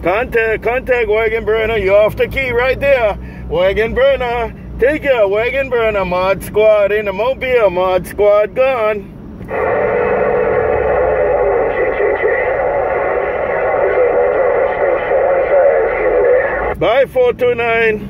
Contact Wagon Burner. You're off the key right there. Wagon Burner. Take care, Wagon Burner. Mod Squad in the mobile. Mod Squad gone. Bye, 429.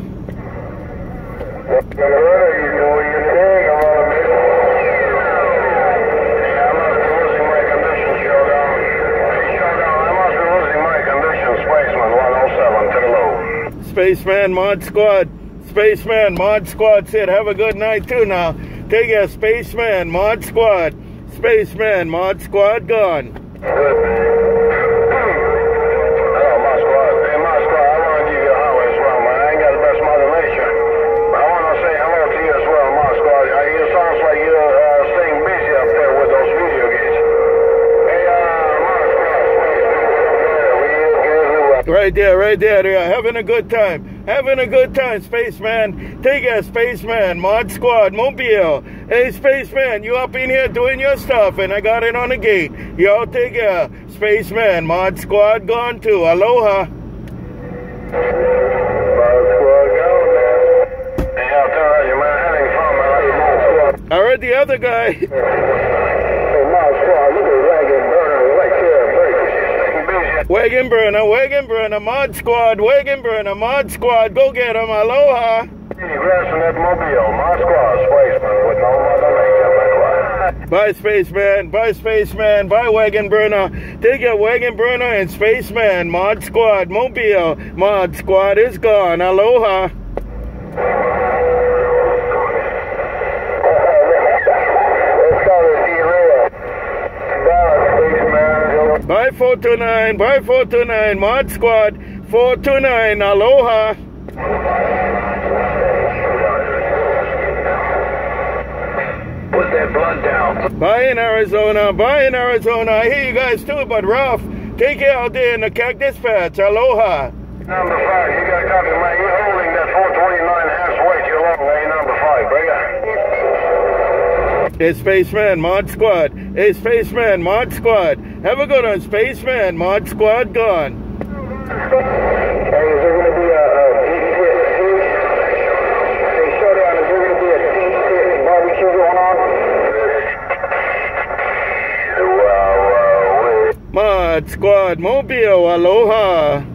Spaceman Mod Squad. Spaceman Mod Squad said have a good night too now. Take care, Spaceman Mod Squad. Spaceman Mod Squad gone. Right there. They're having a good time. Having a good time, Spaceman. Take care, Spaceman. Mod Squad, Mobile. Hey, Spaceman, you up in here doing your stuff, and I got it on the gate. Y'all take care. Spaceman, Mod Squad gone too. Aloha. Mod Squad gone, man. Hey, I'll tell you, man, having fun, man. I heard the other guy. Hey, Mod Squad, look at Wagon Burner right there. Wagon Burner, Mod Squad, Wagon Burner, Mod Squad, go get him, aloha. Grassing that mobile, Mod Squad, Spaceman, with no mother nature, bye, Spaceman, bye, Wagon Burner. Take your Wagon Burner and Spaceman, Mod Squad, mobile, Mod Squad is gone, aloha. Bye 429, Mod Squad, 429, aloha. Put that blood down. Bye in Arizona, I hear you guys too, but rough. Take care out there in the Cactus Patch, aloha. Number 5, you got a copy, man. You're holding that 429 halfway too long, lane number 5, breaker. Hey, Spaceman, Mod Squad. Hey, Spaceman, Mod Squad. Have a good one, Spaceman, Mod Squad gone. Hey, is there going to be a showdown? Is there going to be a barbecue going on? Mod Squad, Mobile, aloha.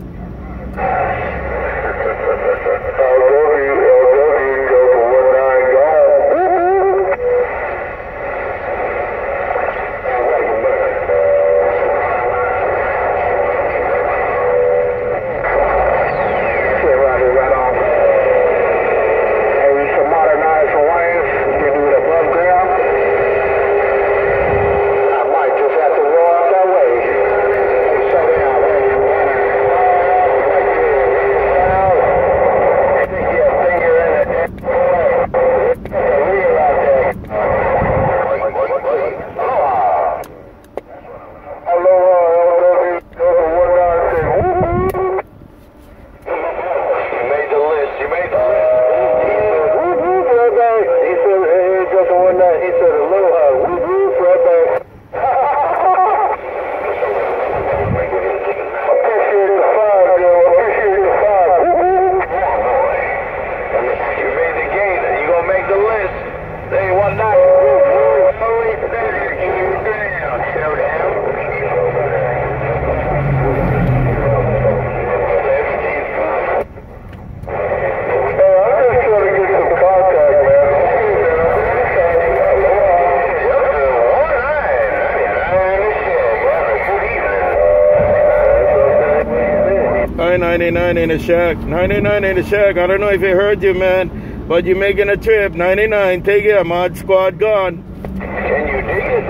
Hi, 99 in the shack. 99 in the shack. I don't know if he heard you, man, but you're making a trip. 99, take care. Mod Squad gone. Can you dig it?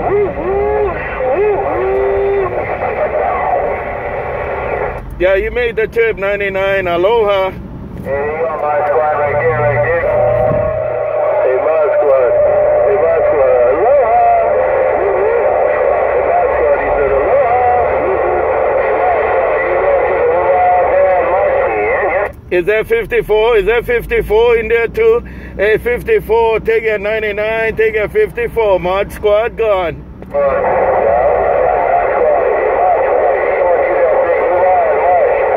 Yeah, you made the trip, 99. Aloha. Hey, you got Mod Squad right there, Hey, Mod Squad. Hey, Mod Squad. Aloha. Hey, Mod Squad. He said aloha. Is that 54? Is that 54 in there too? Hey, 54, take it 99, take it 54. Mod Squad gone.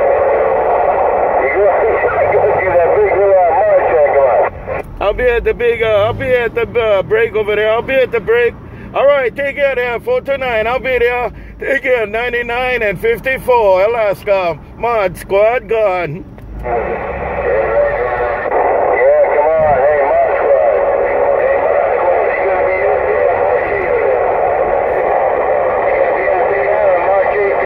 I'll be at the big, I'll be at the break over there. I'll be at the break. All right, take care there, 429. I'll be there. Take care, 99 and 54, Alaska. Mod Squad gone.